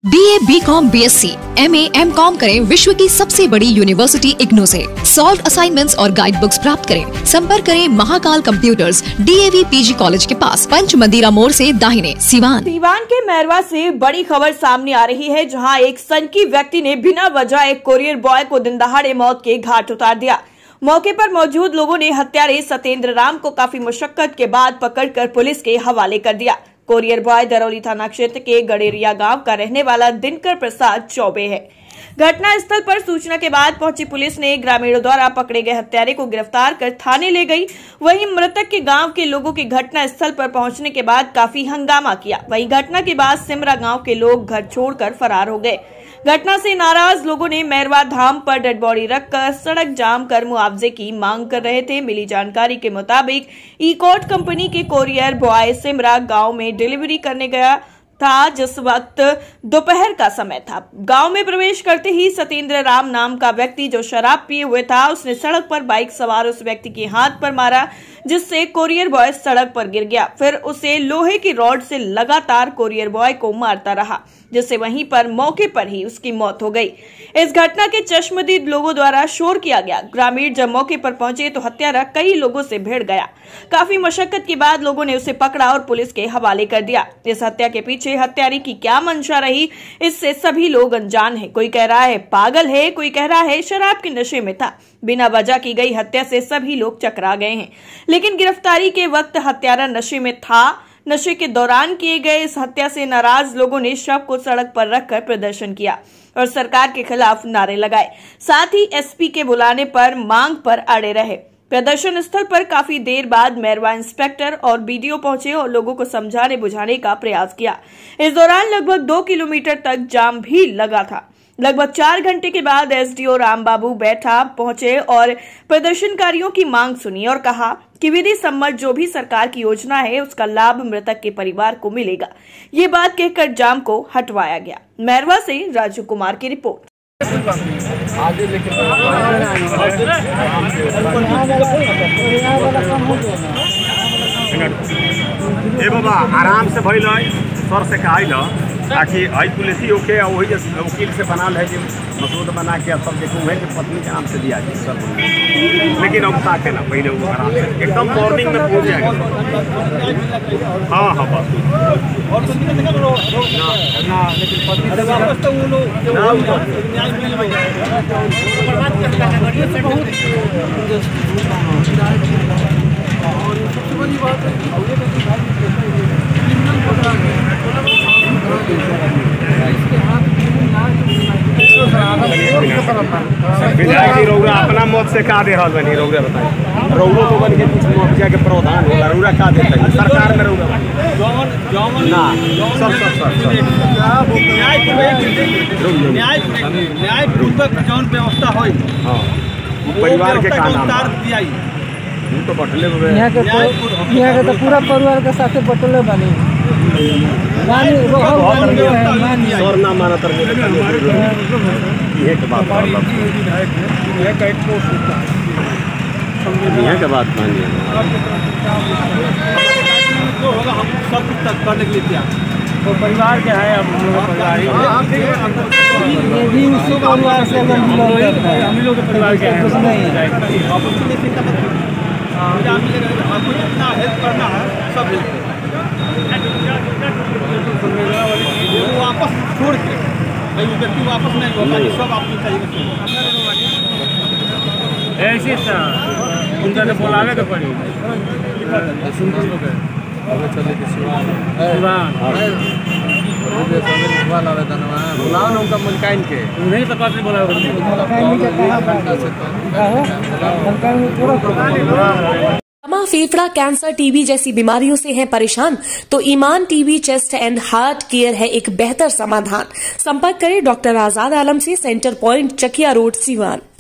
BA, BCom, BSc, MA, MCom करें विश्व की सबसे बड़ी यूनिवर्सिटी इग्नू से। सॉल्व असाइनमेंट्स और गाइड बुक्स प्राप्त करें। संपर्क करें Mahakal computers, DAV PG college के पास, पंच मंदिरा मोड़ से दाहिने, सिवान। सिवान के मैरवा से बड़ी खबर सामने आ रही है, जहां एक सनकी व्यक्ति ने बिना वजह एक कोरियर बॉय को दिन दहाड़े मौत के घाट उतार दिया। मौके पर मौजूद लोगों ने हत्यारे सत्येंद्र राम को काफी मुशक्कत के बाद पकड़कर पुलिस के हवाले कर दिया। कोरियर बॉय दरौली थाना क्षेत्र के गडेरिया गांव का रहने वाला दिनकर प्रसाद चौबे है। घटना स्थल पर सूचना के बाद पहुंची पुलिस ने ग्रामीणों द्वारा पकड़े गए हत्यारे को गिरफ्तार कर थाने ले गई। वहीं मृतक के गांव के लोगों की घटना स्थल पर पहुंचने के बाद काफी हंगामा किया। वहीं घटना के बाद सिमरा गांव के लोग घर छोड़कर फरार हो गए। घटना से नाराज लोगों ने मैरवा धाम पर डेड बॉडी रखकर सड़क जाम कर मुआवजे की मांग कर रहे थे। मिली जानकारी के मुताबिक ईकॉट कंपनी के कोरियर बॉय सिमरा गांव में डिलीवरी करने गया था, जिस वक्त दोपहर का समय था। गांव में प्रवेश करते ही सत्येंद्र राम नाम का व्यक्ति जो शराब पिए हुए था, उसने सड़क पर बाइक सवार उस व्यक्ति के हाथ पर मारा, जिससे कोरियर बॉय सड़क पर गिर गया। फिर उसे लोहे की रॉड से लगातार कोरियर बॉय को मारता रहा, जिससे वहीं पर मौके पर ही उसकी मौत हो गई। इस घटना के चश्मदीद लोगों द्वारा शोर किया गया। ग्रामीण जब मौके पर पहुंचे तो हत्यारा कई लोगों से भिड़ गया। काफी मशक्कत के बाद लोगों ने उसे पकड़ा और पुलिस के हवाले कर दिया। इस हत्या के पीछे हत्यारे की क्या मंशा रही, इससे सभी लोग अनजान हैं। कोई कह रहा है पागल है, कोई कह रहा है शराब के नशे में था। बिना वजह की गई हत्या से सभी लोग चकरा गए हैं, लेकिन गिरफ्तारी के वक्त हत्यारा नशे में था। नशे के दौरान किए गए इस हत्या से नाराज लोगों ने शव को सड़क पर रखकर प्रदर्शन किया और सरकार के खिलाफ नारे लगाए। साथ ही SP के बुलाने पर मांग पर अड़े रहे। प्रदर्शन स्थल पर काफी देर बाद मैरवा इंस्पेक्टर और BDO पहुंचे और लोगों को समझाने बुझाने का प्रयास किया। इस दौरान लगभग 2 किलोमीटर तक जाम भी लगा था। लगभग 4 घंटे के बाद SDO राम बाबू बैठा पहुंचे और प्रदर्शनकारियों की मांग सुनी और कहा कि विधि सम्मत जो भी सरकार की योजना है उसका लाभ मृतक के परिवार को मिलेगा। ये बात कहकर जाम को हटवाया गया। मैरवा से राजू कुमार की रिपोर्ट। ए बाबा आराम से भइल सर से कहल आखिर आई पुलिस ओके वही वकील से बनाल है कि मसूद बना के सब देखो वही कि पत्नी के नाम से दिया जी सर, लेकिन अब ताके ना पहले वो आराम से एकदम मॉर्निंग में पहुंच जाएगा। हाँ हाँ बस ना लेकिन रौरा अपना मौत से का दे रहा बनी रौरा बताइए। रौरो तो बन के कुछ मुआवजा के प्रावधान होला, रौरा का देता है सरकार में रौरा ना न्यायपूर्वक जौन व्यवस्था हो परिवार के का तो बटले यहाँ के तो पूरा परिवार के साथ बटले बनी और ना माना तर के बात मानिए हम सब कुछ तक करने के लिए तैयार तो परिवार क्या है। अब परिवार हम लोग परिवार क्या है, आपको जितना हेल्प करना है सब वो वापस छोड़ के व्यक्ति वापस नहीं होगा, सब आपको चाहिए। ऐसे उनका बोलावे के पड़ी फेफड़ा कैंसर TB जैसी बीमारियों से हैं परेशान तो Iman TB chest and heart care है एक बेहतर समाधान। संपर्क करें डॉक्टर आजाद आलम से, centre point Chakia road, Siwan.